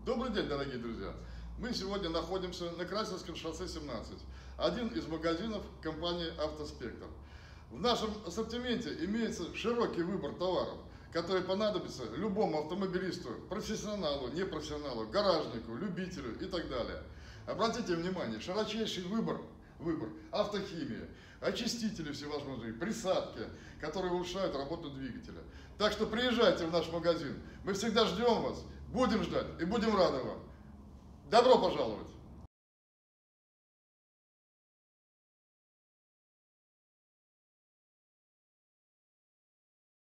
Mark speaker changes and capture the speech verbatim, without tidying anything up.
Speaker 1: Добрый день, дорогие друзья! Мы сегодня находимся на Красильском шоссе семнадцать, один из магазинов компании «Автоспектр». В нашем ассортименте имеется широкий выбор товаров, который понадобится любому автомобилисту, профессионалу, непрофессионалу, гаражнику, любителю и так далее. Обратите внимание, широчайший выбор, выбор автохимии, очистители всевозможные, присадки, которые улучшают работу двигателя. Так что приезжайте в наш магазин, мы всегда ждем вас, будем ждать и будем рады вам. Добро пожаловать!